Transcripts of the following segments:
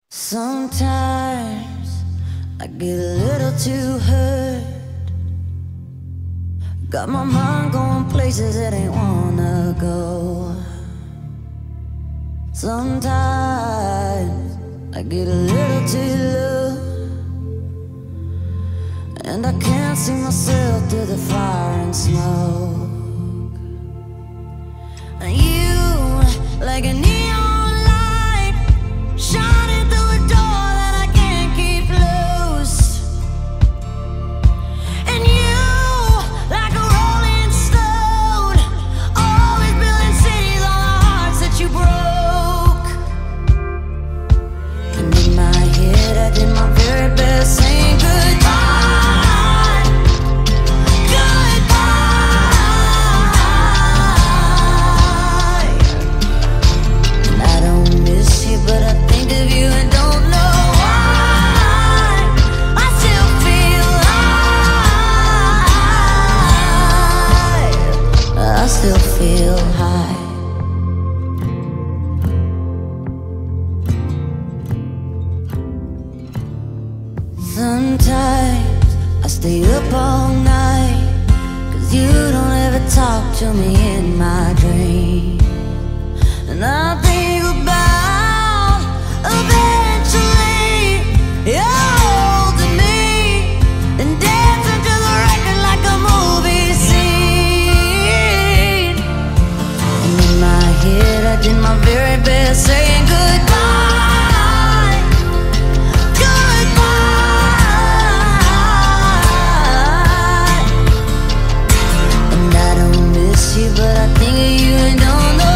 Sometimes I get a little too hurt. Got my mind going places it ain't wanna go. Sometimes I get a little too low, and I can't see myself through the fire and smoke. And you, like a neon light, shining through a door that I can't keep closed. And you, like a rolling stone, always building cities on the hearts that you broke. And in my head I did my very best saying goodbye. But I think of you and don't know why. I still feel high. I still feel high. Sometimes I stay up all night, 'cause you don't ever talk to me in my dreams. And I think about eventually you're holding me and dancing to the record like a movie scene. And in my head I did my very best saying goodbye, goodbye. And I don't miss you, but I think of you and don't know.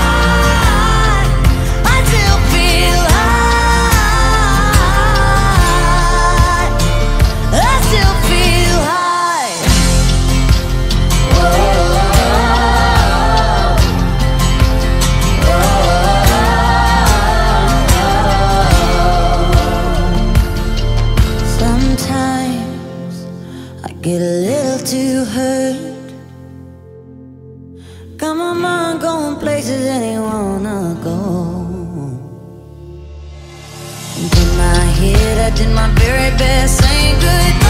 Get a little too hurt. Got my mind going places that ain't wanna go. And in my head I did my very best saying goodbye.